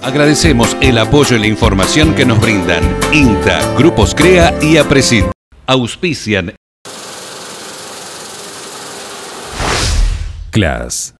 Agradecemos el apoyo y la información que nos brindan INTA, Grupos CREA y APRESID. Auspician CLAS.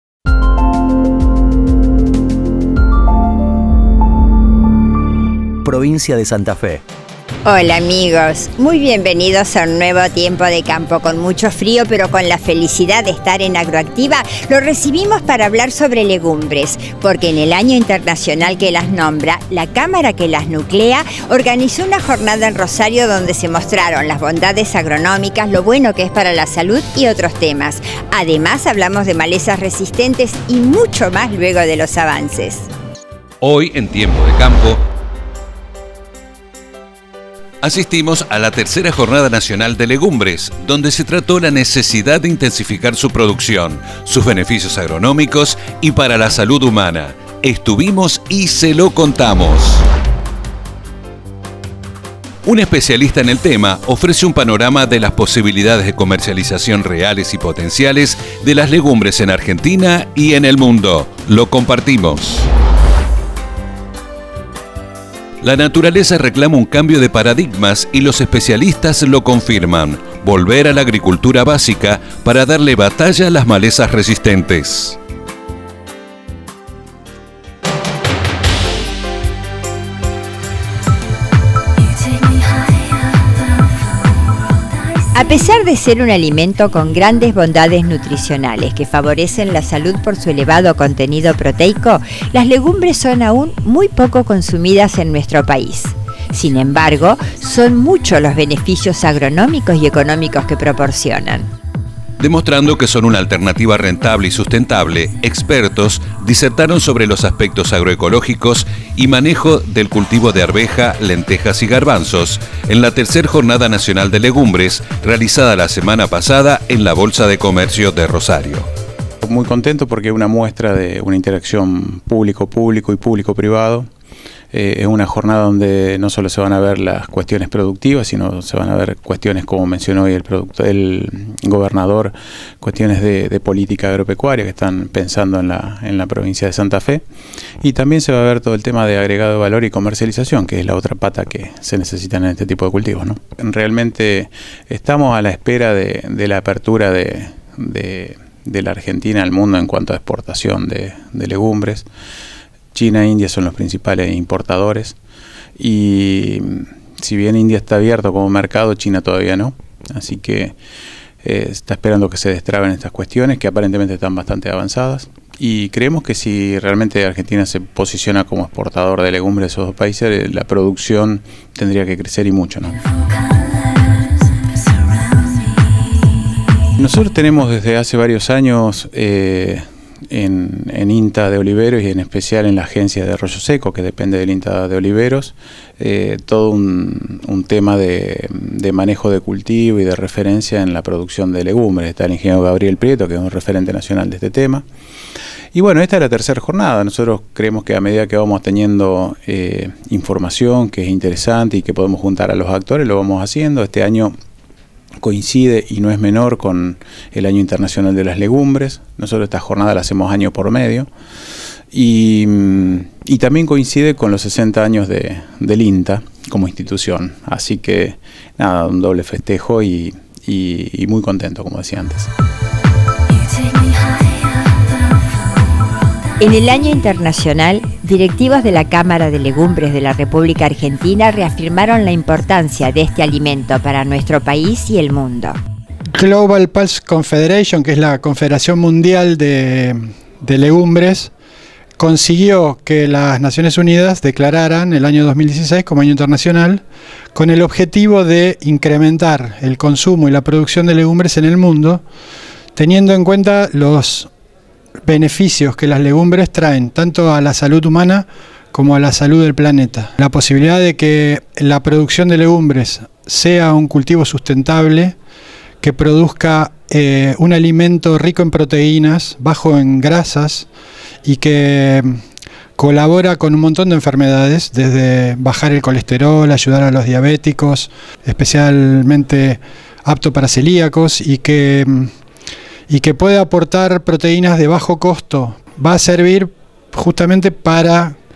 Provincia de Santa Fe. Hola amigos, muy bienvenidos a un nuevo tiempo de campo con mucho frío pero con la felicidad de estar en Agroactiva. Lo recibimos para hablar sobre legumbres, porque en el año internacional que las nombra, la Cámara que las nuclea organizó una jornada en Rosario donde se mostraron las bondades agronómicas, lo bueno que es para la salud y otros temas. Además hablamos de malezas resistentes y mucho más luego de los avances. Hoy en Tiempo de Campo asistimos a la tercera Jornada Nacional de Legumbres, donde se trató la necesidad de intensificar su producción, sus beneficios agronómicos y para la salud humana. Estuvimos y se lo contamos. Un especialista en el tema ofrece un panorama de las posibilidades de comercialización reales y potenciales de las legumbres en Argentina y en el mundo. Lo compartimos. La naturaleza reclama un cambio de paradigmas y los especialistas lo confirman. Volver a la agricultura básica para darle batalla a las malezas resistentes. A pesar de ser un alimento con grandes bondades nutricionales que favorecen la salud por su elevado contenido proteico, las legumbres son aún muy poco consumidas en nuestro país. Sin embargo, son muchos los beneficios agronómicos y económicos que proporcionan. Demostrando que son una alternativa rentable y sustentable, expertos disertaron sobre los aspectos agroecológicos y manejo del cultivo de arveja, lentejas y garbanzos en la tercera Jornada Nacional de Legumbres realizada la semana pasada en la Bolsa de Comercio de Rosario. Muy contento porque es una muestra de una interacción público-público y público-privado. Es una jornada donde no solo se van a ver las cuestiones productivas, sino se van a ver cuestiones, como mencionó hoy el gobernador, cuestiones de política agropecuaria que están pensando en la provincia de Santa Fe. Y también se va a ver todo el tema de agregado de valor y comercialización, que es la otra pata que se necesitan en este tipo de cultivos, ¿no? Realmente estamos a la espera de la apertura de la Argentina al mundo en cuanto a exportación de legumbres. China e India son los principales importadores y si bien India está abierto como mercado, China todavía no. Así que está esperando que se destraben estas cuestiones que aparentemente están bastante avanzadas. Y creemos que si realmente Argentina se posiciona como exportador de legumbres de esos dos países, la producción tendría que crecer y mucho, ¿no? Nosotros tenemos desde hace varios años en INTA de Oliveros y en especial en la agencia de Arroyo Seco, que depende del INTA de Oliveros, todo un tema de manejo de cultivo y de referencia en la producción de legumbres. Está el ingeniero Gabriel Prieto, que es un referente nacional de este tema. Y bueno, esta es la tercera jornada. Nosotros creemos que a medida que vamos teniendo información que es interesante y que podemos juntar a los actores, lo vamos haciendo. Este año coincide y no es menor con el Año Internacional de las Legumbres. Nosotros esta jornada la hacemos año por medio y también coincide con los 60 años del INTA como institución. Así que nada, un doble festejo y muy contento, como decía antes. En el año internacional, directivos de la Cámara de Legumbres de la República Argentina reafirmaron la importancia de este alimento para nuestro país y el mundo. Global Pulse Confederation, que es la Confederación Mundial de Legumbres, consiguió que las Naciones Unidas declararan el año 2016 como año internacional con el objetivo de incrementar el consumo y la producción de legumbres en el mundo, teniendo en cuenta los beneficios que las legumbres traen tanto a la salud humana como a la salud del planeta. La posibilidad de que la producción de legumbres sea un cultivo sustentable, que produzca un alimento rico en proteínas, bajo en grasas y que colabora con un montón de enfermedades, desde bajar el colesterol, ayudar a los diabéticos, especialmente apto para celíacos, y que puede aportar proteínas de bajo costo. Va a servir justamente para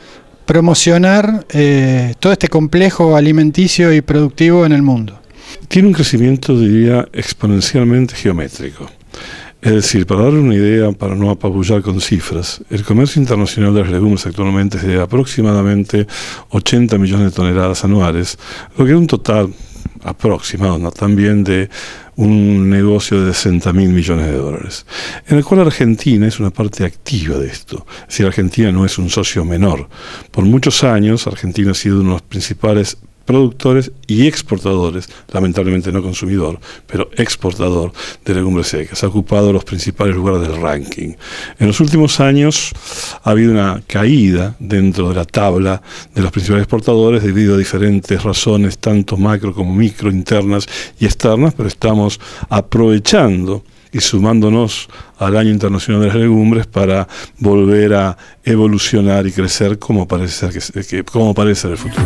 promocionar todo este complejo alimenticio y productivo en el mundo. Tiene un crecimiento, diría, exponencialmente geométrico. Es decir, para darle una idea, para no apabullar con cifras, el comercio internacional de las legumbres actualmente es de aproximadamente 80 millones de toneladas anuales, lo que es un total aproximado, ¿no?, también de un negocio de 60.000 millones de dólares, en el cual Argentina es una parte activa de esto. Es decir, Argentina no es un socio menor. Por muchos años, Argentina ha sido uno de los principales productores y exportadores, lamentablemente no consumidor, pero exportador de legumbres secas. Ha ocupado los principales lugares del ranking. En los últimos años ha habido una caída dentro de la tabla de los principales exportadores debido a diferentes razones, tanto macro como micro, internas y externas, pero estamos aprovechando y sumándonos al Año Internacional de las Legumbres para volver a evolucionar y crecer como parece ser el futuro.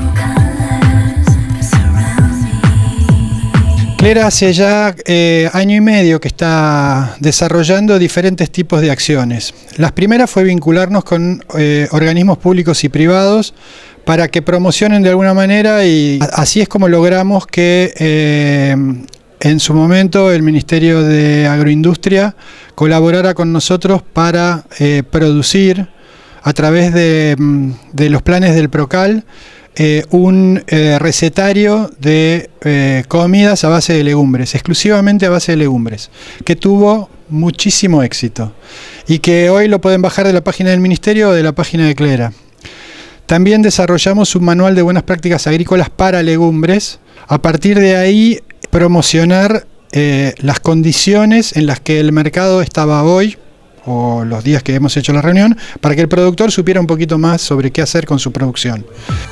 Clera hace ya año y medio que está desarrollando diferentes tipos de acciones. Las primeras fue vincularnos con organismos públicos y privados para que promocionen de alguna manera, y así es como logramos que en su momento el Ministerio de Agroindustria colaborara con nosotros para producir a través de los planes del PROCAL un recetario de comidas a base de legumbres, exclusivamente a base de legumbres, que tuvo muchísimo éxito y que hoy lo pueden bajar de la página del Ministerio o de la página de Clera. También desarrollamos un manual de buenas prácticas agrícolas para legumbres. A partir de ahí, promocionar las condiciones en las que el mercado estaba hoy, o los días que hemos hecho la reunión, para que el productor supiera un poquito más sobre qué hacer con su producción.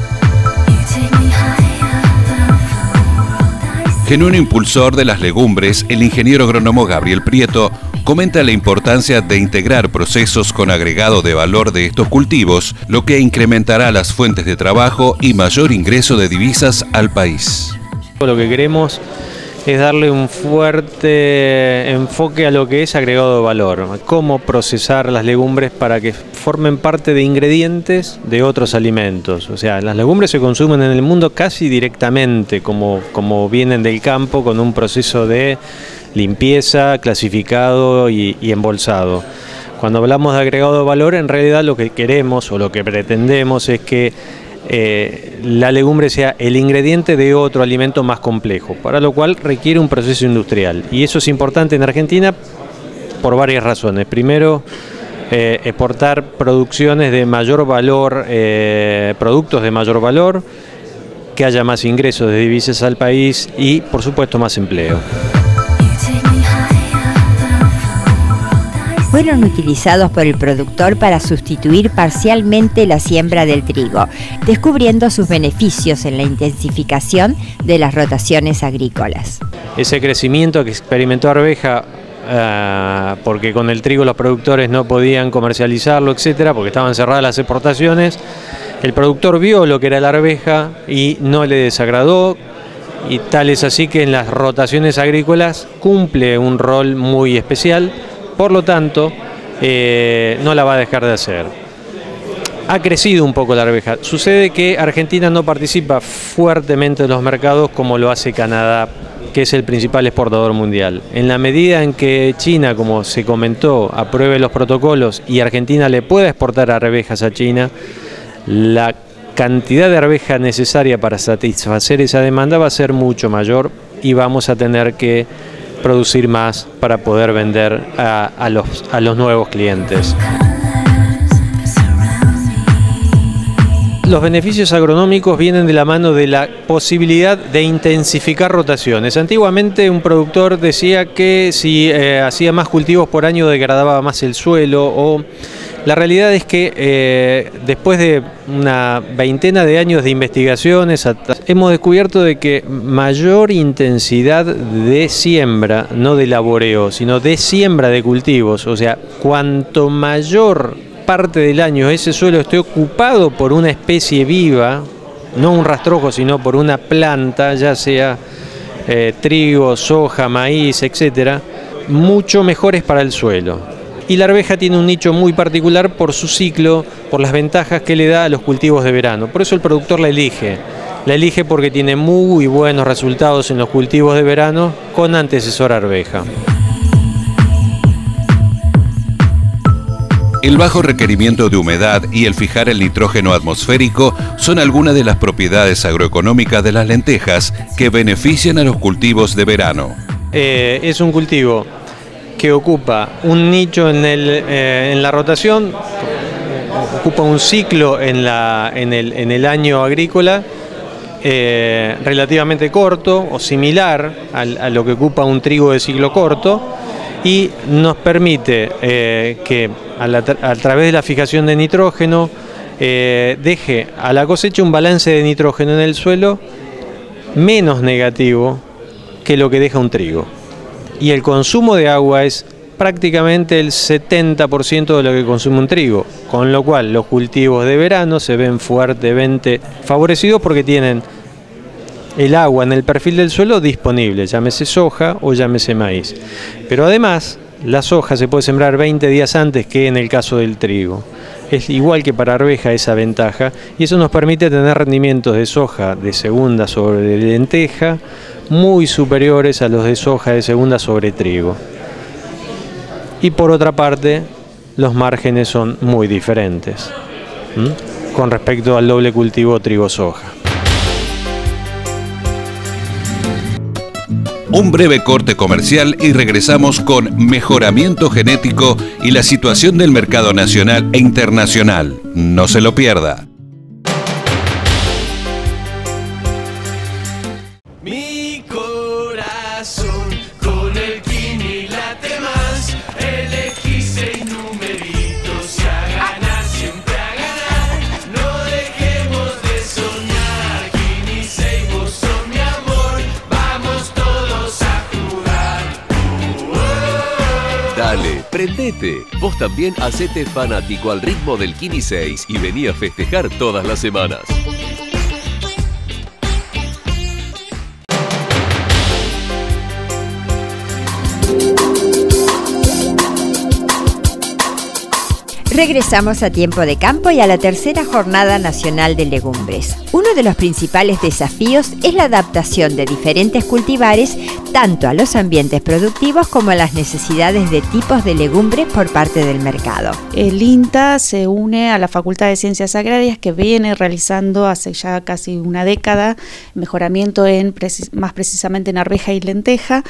Genuino impulsor de las legumbres, el ingeniero agrónomo Gabriel Prieto comenta la importancia de integrar procesos con agregado de valor de estos cultivos, lo que incrementará las fuentes de trabajo y mayor ingreso de divisas al país. Lo que queremos es darle un fuerte enfoque a lo que es agregado de valor, cómo procesar las legumbres para que formen parte de ingredientes de otros alimentos. O sea, las legumbres se consumen en el mundo casi directamente, como vienen del campo, con un proceso de limpieza, clasificado y embolsado. Cuando hablamos de agregado de valor, en realidad lo que queremos o lo que pretendemos es que la legumbre sea el ingrediente de otro alimento más complejo, para lo cual requiere un proceso industrial, y eso es importante en Argentina por varias razones. Primero, exportar producciones de mayor valor, productos de mayor valor, que haya más ingresos de divisas al país y, por supuesto, más empleo. Fueron utilizados por el productor para sustituir parcialmente la siembra del trigo, descubriendo sus beneficios en la intensificación de las rotaciones agrícolas. Ese crecimiento que experimentó Arveja, porque con el trigo los productores no podían comercializarlo, etcétera, porque estaban cerradas las exportaciones, el productor vio lo que era la arveja y no le desagradó, y tal es así que en las rotaciones agrícolas cumple un rol muy especial. Por lo tanto, no la va a dejar de hacer. Ha crecido un poco la arveja. Sucede que Argentina no participa fuertemente en los mercados como lo hace Canadá, que es el principal exportador mundial. En la medida en que China, como se comentó, apruebe los protocolos y Argentina le pueda exportar arvejas a China, la cantidad de arveja necesaria para satisfacer esa demanda va a ser mucho mayor y vamos a tener que producir más para poder vender a los nuevos clientes. Los beneficios agronómicos vienen de la mano de la posibilidad de intensificar rotaciones. Antiguamente un productor decía que si hacía más cultivos por año degradaba más el suelo, o la realidad es que después de una veintena de años de investigaciones hemos descubierto de que mayor intensidad de siembra, no de laboreo, sino de siembra de cultivos, o sea, cuanto mayor parte del año ese suelo esté ocupado por una especie viva, no un rastrojo, sino por una planta, ya sea trigo, soja, maíz, etcétera, mucho mejor es para el suelo. Y la arveja tiene un nicho muy particular por su ciclo, por las ventajas que le da a los cultivos de verano. Por eso el productor la elige. La elige porque tiene muy buenos resultados en los cultivos de verano con antecesor arveja. El bajo requerimiento de humedad y el fijar el nitrógeno atmosférico son algunas de las propiedades agroeconómicas de las lentejas que benefician a los cultivos de verano. Es un cultivo que ocupa un nicho en la rotación, ocupa un ciclo en el año agrícola relativamente corto o similar a lo que ocupa un trigo de ciclo corto, y nos permite que a través de la fijación de nitrógeno deje a la cosecha un balance de nitrógeno en el suelo menos negativo que lo que deja un trigo. Y el consumo de agua es prácticamente el 70% de lo que consume un trigo, con lo cual los cultivos de verano se ven fuertemente favorecidos porque tienen el agua en el perfil del suelo disponible, llámese soja o llámese maíz. Pero además, la soja se puede sembrar 20 días antes que en el caso del trigo. Es igual que para arveja esa ventaja, y eso nos permite tener rendimientos de soja de segunda sobre lenteja muy superiores a los de soja de segunda sobre trigo. Y por otra parte, los márgenes son muy diferentes con respecto al doble cultivo trigo-soja. Un breve corte comercial y regresamos con mejoramiento genético y la situación del mercado nacional e internacional. No se lo pierda. Mi corazón con el Kini late más. Elegí 6 numeritos y a ganar, siempre a ganar. No dejemos de soñar. Kini 6, vos sos mi amor. Vamos todos a jugar. Dale, prendete. Vos también hacete fanático al ritmo del Kini 6 y vení a festejar todas las semanas. Regresamos a Tiempo de Campo y a la tercera Jornada Nacional de Legumbres. Uno de los principales desafíos es la adaptación de diferentes cultivares tanto a los ambientes productivos como a las necesidades de tipos de legumbres por parte del mercado. El INTA se une a la Facultad de Ciencias Agrarias, que viene realizando hace ya casi una década mejoramiento más precisamente en arveja y lenteja,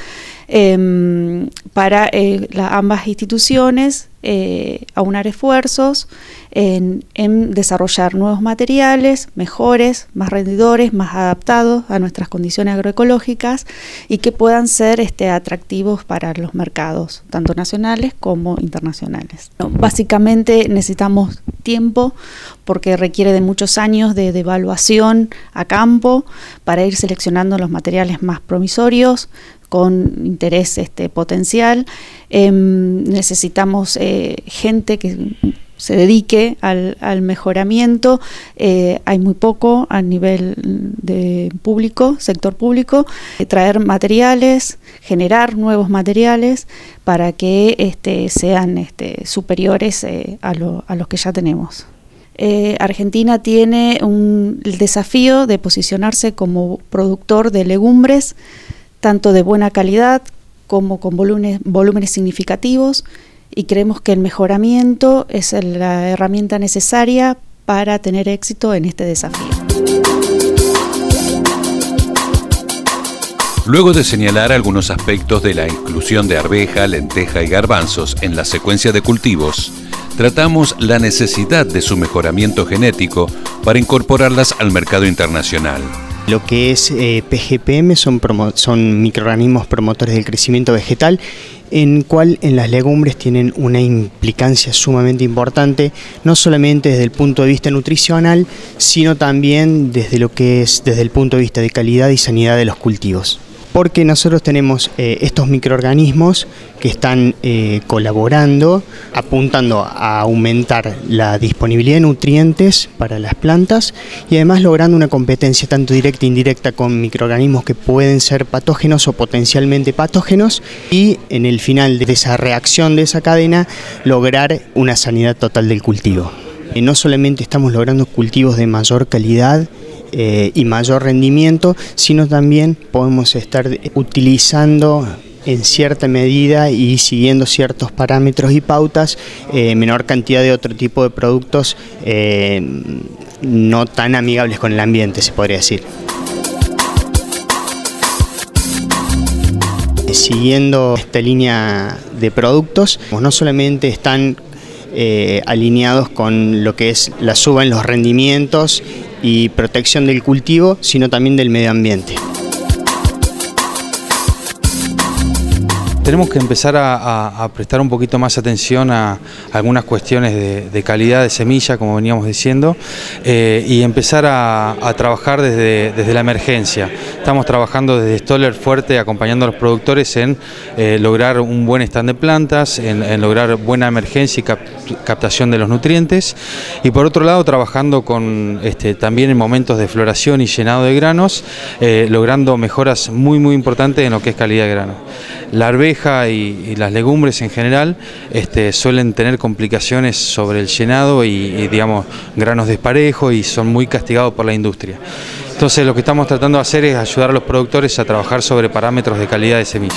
para ambas instituciones aunar esfuerzos en desarrollar nuevos materiales mejores, más rendidores, más adaptados a nuestras condiciones agroecológicas y que puedan ser atractivos para los mercados, tanto nacionales como internacionales. Básicamente necesitamos tiempo porque requiere de muchos años de evaluación a campo para ir seleccionando los materiales más promisorios, con interés potencial. Necesitamos gente que se dedique al mejoramiento. Hay muy poco a nivel de público, sector público. Traer materiales, generar nuevos materiales para que sean superiores a los que ya tenemos. Argentina tiene el desafío de posicionarse como productor de legumbres, tanto de buena calidad como con volúmenes significativos, y creemos que el mejoramiento es la herramienta necesaria para tener éxito en este desafío. Luego de señalar algunos aspectos de la inclusión de arveja, lenteja y garbanzos en la secuencia de cultivos, tratamos la necesidad de su mejoramiento genético para incorporarlas al mercado internacional. Lo que es PGPM son microorganismos promotores del crecimiento vegetal, en cual en las legumbres tienen una implicancia sumamente importante, no solamente desde el punto de vista nutricional, sino también desde el punto de vista de calidad y sanidad de los cultivos. porque nosotros tenemos estos microorganismos que están colaborando, apuntando a aumentar la disponibilidad de nutrientes para las plantas y además logrando una competencia tanto directa e indirecta con microorganismos que pueden ser patógenos o potencialmente patógenos, y en el final de esa reacción de esa cadena lograr una sanidad total del cultivo. No solamente estamos logrando cultivos de mayor calidad y mayor rendimiento, sino también podemos estar utilizando en cierta medida y siguiendo ciertos parámetros y pautas menor cantidad de otro tipo de productos no tan amigables con el ambiente, se podría decir. Siguiendo esta línea de productos, no solamente están alineados con lo que es la suba en los rendimientos y protección del cultivo, sino también del medio ambiente. Tenemos que empezar a prestar un poquito más atención a algunas cuestiones de calidad de semilla, como veníamos diciendo, y empezar a trabajar desde la emergencia. Estamos trabajando desde Stoller fuerte, acompañando a los productores en lograr un buen stand de plantas, en lograr buena emergencia y captación de los nutrientes, y por otro lado trabajando con también en momentos de floración y llenado de granos, logrando mejoras muy importantes en lo que es calidad de grano. La arveja y las legumbres en general suelen tener complicaciones sobre el llenado y digamos granos desparejos, y son muy castigados por la industria. Entonces lo que estamos tratando de hacer es ayudar a los productores a trabajar sobre parámetros de calidad de semilla.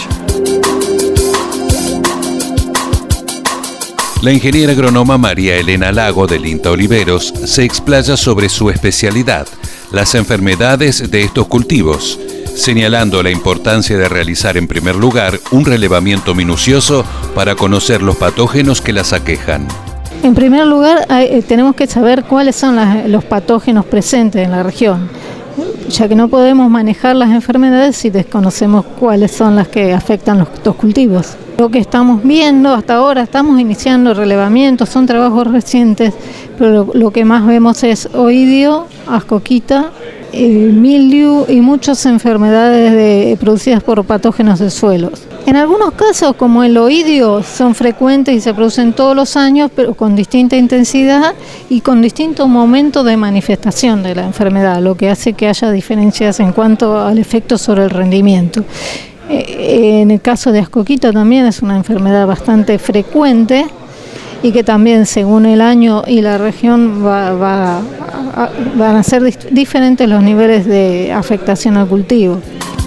La ingeniera agrónoma María Elena Lago del INTA Oliveros se explaya sobre su especialidad, las enfermedades de estos cultivos, señalando la importancia de realizar en primer lugar un relevamiento minucioso para conocer los patógenos que las aquejan. En primer lugar, tenemos que saber cuáles son los patógenos presentes en la región, ya que no podemos manejar las enfermedades si desconocemos cuáles son las que afectan los cultivos. Lo que estamos viendo hasta ahora, estamos iniciando relevamientos, son trabajos recientes, pero lo que más vemos es oidio, ascoquita, mildew y muchas enfermedades producidas por patógenos de suelos. En algunos casos, como el oidio, son frecuentes y se producen todos los años, pero con distinta intensidad y con distinto momento de manifestación de la enfermedad, lo que hace que haya diferencias en cuanto al efecto sobre el rendimiento. En el caso de ascoquita también es una enfermedad bastante frecuente y que también según el año y la región van a ser diferentes los niveles de afectación al cultivo.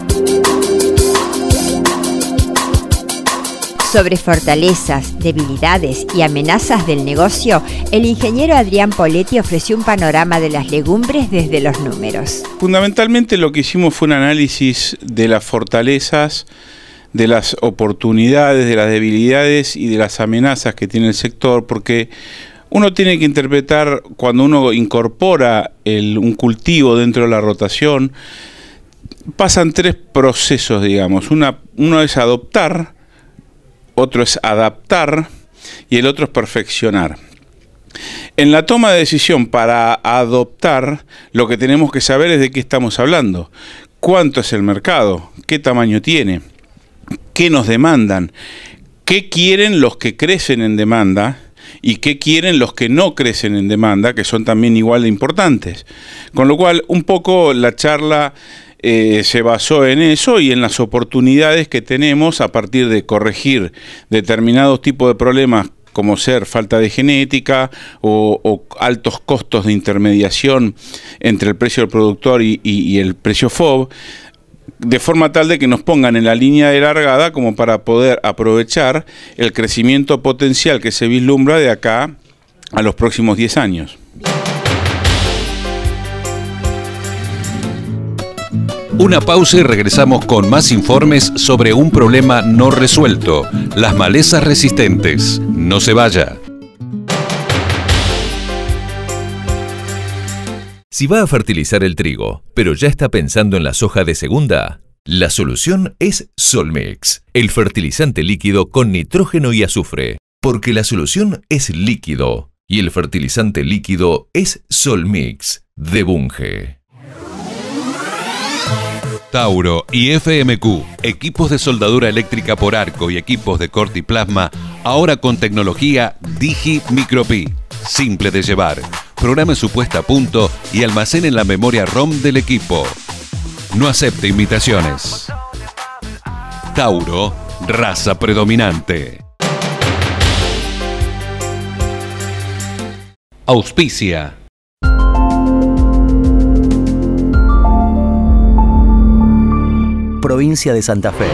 Sobre fortalezas, debilidades y amenazas del negocio, el ingeniero Adrián Poletti ofreció un panorama de las legumbres desde los números. Fundamentalmente lo que hicimos fue un análisis de las fortalezas, de las oportunidades, de las debilidades y de las amenazas que tiene el sector, porque uno tiene que interpretar cuando uno incorpora un cultivo dentro de la rotación, pasan tres procesos, digamos. Uno es adoptar, otro es adaptar y el otro es perfeccionar. En la toma de decisión para adoptar, lo que tenemos que saber es de qué estamos hablando. ¿Cuánto es el mercado? ¿Qué tamaño tiene? ¿Qué nos demandan? ¿Qué quieren los que crecen en demanda? ¿Y qué quieren los que no crecen en demanda? Que son también igual de importantes. Con lo cual, un poco la charla se basó en eso y en las oportunidades que tenemos a partir de corregir determinados tipos de problemas, como ser falta de genética o altos costos de intermediación entre el precio del productor y el precio FOB, de forma tal de que nos pongan en la línea de largada como para poder aprovechar el crecimiento potencial que se vislumbra de acá a los próximos 10 años. Una pausa y regresamos con más informes sobre un problema no resuelto, las malezas resistentes. No se vaya. Si va a fertilizar el trigo, pero ya está pensando en la soja de segunda, la solución es Solmix, el fertilizante líquido con nitrógeno y azufre, porque la solución es líquido y el fertilizante líquido es Solmix de Bunge. Tauro y FMQ, equipos de soldadura eléctrica por arco y equipos de corte y plasma, ahora con tecnología Digi Micropi. Simple de llevar. Programe su puesta a punto y almacene la memoria ROM del equipo. No acepte imitaciones. Tauro, raza predominante. Auspicia. Provincia de Santa Fe.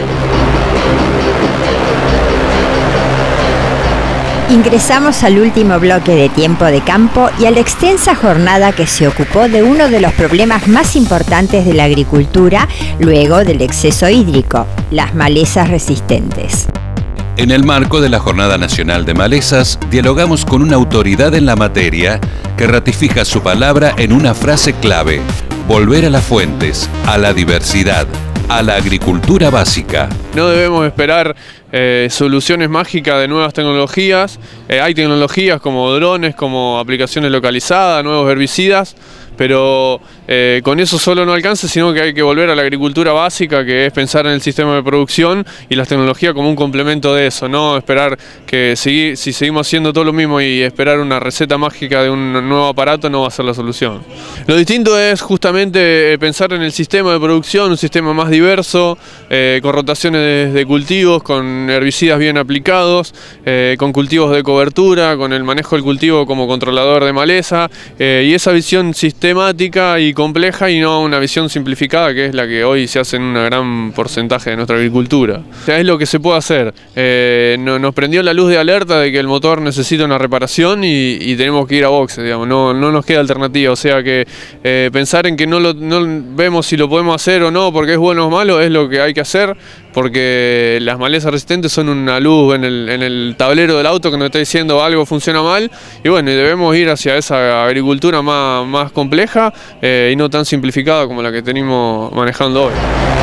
Ingresamos al último bloque de Tiempo de Campo y a la extensa jornada que se ocupó de uno de los problemas más importantes de la agricultura luego del exceso hídrico, las malezas resistentes. En el marco de la Jornada Nacional de Malezas, dialogamos con una autoridad en la materia que ratifica su palabra en una frase clave: volver a las fuentes, a la diversidad, a la agricultura básica. No debemos esperar soluciones mágicas de nuevas tecnologías. Hay tecnologías como drones, como aplicaciones localizadas, nuevos herbicidas, pero con eso solo no alcanza, sino que hay que volver a la agricultura básica, que es pensar en el sistema de producción y las tecnologías como un complemento de eso, no esperar que si seguimos haciendo todo lo mismo y esperar una receta mágica de un nuevo aparato no va a ser la solución. Lo distinto es justamente pensar en el sistema de producción, un sistema más diverso, con rotaciones de cultivos, con herbicidas bien aplicados, con cultivos de cobertura, con el manejo del cultivo como controlador de maleza, y esa visión sistemática y compleja y no una visión simplificada, que es la que hoy se hace en un gran porcentaje de nuestra agricultura. O sea, es lo que se puede hacer. Nos prendió la luz de alerta de que el motor necesita una reparación y tenemos que ir a boxe, digamos. No nos queda alternativa. O sea que pensar en que no vemos si lo podemos hacer o no porque es bueno o malo es lo que hay que hacer, porque las malezas resistentes son una luz en el tablero del auto que nos está diciendo algo funciona mal, y bueno, debemos ir hacia esa agricultura más compleja y no tan simplificada como la que tenemos manejando hoy.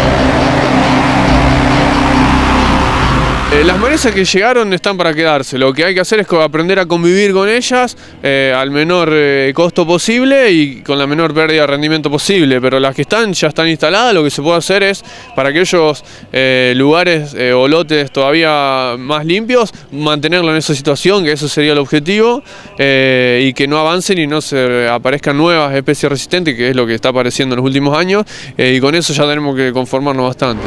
Las malezas que llegaron están para quedarse. Lo que hay que hacer es aprender a convivir con ellas al menor costo posible y con la menor pérdida de rendimiento posible. Pero las que ya están instaladas, lo que se puede hacer es, para aquellos lugares o lotes todavía más limpios, mantenerlo en esa situación, que eso sería el objetivo, y que no avancen y no se aparezcan nuevas especies resistentes, que es lo que está apareciendo en los últimos años, y con eso ya tenemos que conformarnos bastante.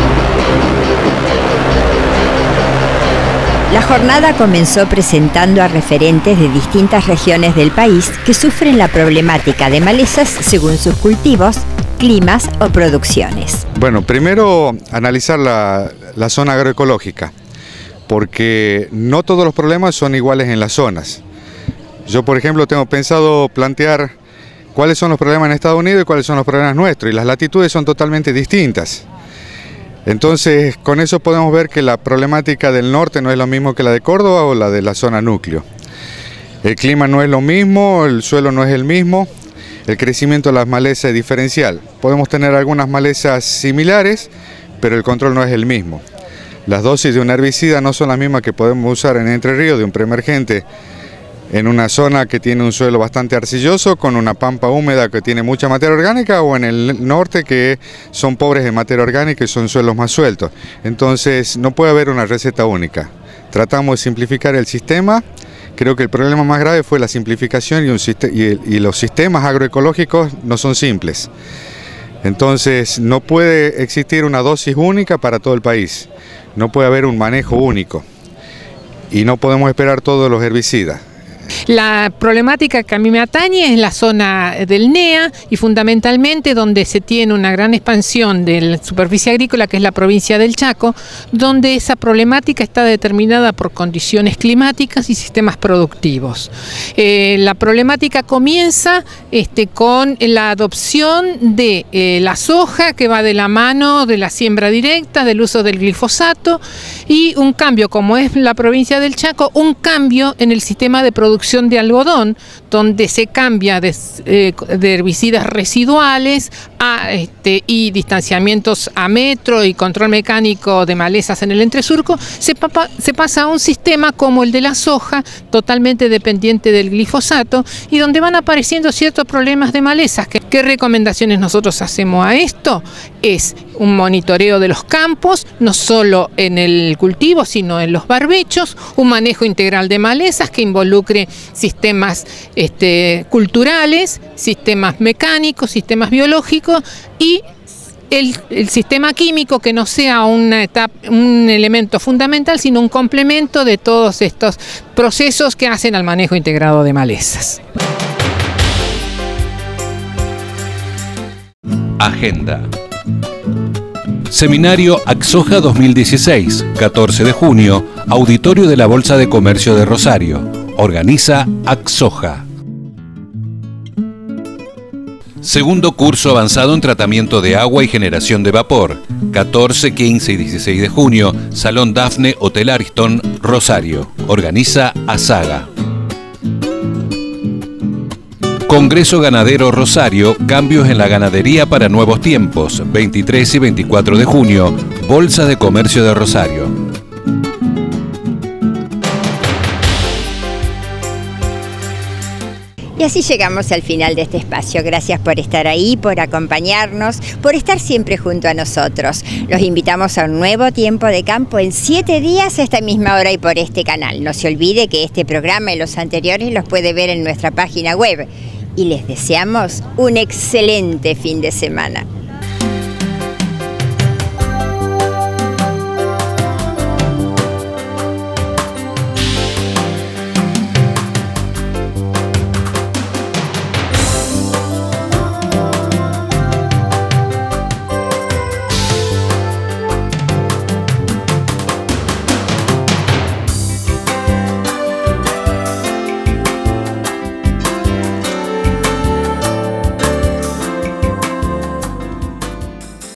La jornada comenzó presentando a referentes de distintas regiones del país que sufren la problemática de malezas según sus cultivos, climas o producciones. Bueno, primero analizar la zona agroecológica, porque no todos los problemas son iguales en las zonas. Yo, por ejemplo, tengo pensado plantear cuáles son los problemas en Estados Unidos y cuáles son los problemas nuestros, y las latitudes son totalmente distintas. Entonces, con eso podemos ver que la problemática del norte no es lo mismo que la de Córdoba o la de la zona núcleo. El clima no es lo mismo, el suelo no es el mismo, el crecimiento de las malezas es diferencial. Podemos tener algunas malezas similares, pero el control no es el mismo. Las dosis de un herbicida no son las mismas que podemos usar en Entre Ríos de un preemergente en una zona que tiene un suelo bastante arcilloso, con una pampa húmeda que tiene mucha materia orgánica, o en el norte que son pobres en materia orgánica y son suelos más sueltos. Entonces no puede haber una receta única. Tratamos de simplificar el sistema. Creo que el problema más grave fue la simplificación y los sistemas agroecológicos no son simples. Entonces no puede existir una dosis única para todo el país. No puede haber un manejo único. Y no podemos esperar todos los herbicidas. La problemática que a mí me atañe es la zona del NEA y fundamentalmente donde se tiene una gran expansión de la superficie agrícola, que es la provincia del Chaco, donde esa problemática está determinada por condiciones climáticas y sistemas productivos. La problemática comienza con la adopción de la soja, que va de la mano de la siembra directa, del uso del glifosato, y un cambio, como es la provincia del Chaco, un cambio en el sistema de producción producción de algodón, donde se cambia de herbicidas residuales y distanciamientos a metro y control mecánico de malezas en el entresurco, se pasa a un sistema como el de la soja, totalmente dependiente del glifosato, y donde van apareciendo ciertos problemas de malezas. ¿Qué recomendaciones nosotros hacemos a esto? Es un monitoreo de los campos, no solo en el cultivo, sino en los barbechos, un manejo integral de malezas que involucre sistemas culturales, sistemas mecánicos, sistemas biológicos y el sistema químico, que no sea un elemento fundamental, sino un complemento de todos estos procesos que hacen al manejo integrado de malezas. Agenda. Seminario AXOJA 2016, 14 de junio, Auditorio de la Bolsa de Comercio de Rosario. Organiza AXOJA. Segundo curso avanzado en tratamiento de agua y generación de vapor. 14, 15 y 16 de junio, Salón Dafne, Hotel Ariston, Rosario. Organiza ASAGA. Congreso Ganadero Rosario, cambios en la ganadería para nuevos tiempos, 23 y 24 de junio, Bolsa de Comercio de Rosario. Y así llegamos al final de este espacio. Gracias por estar ahí, por acompañarnos, por estar siempre junto a nosotros. Los invitamos a un nuevo Tiempo de Campo en 7 días a esta misma hora y por este canal. No se olvide que este programa y los anteriores los puede ver en nuestra página web. Y les deseamos un excelente fin de semana.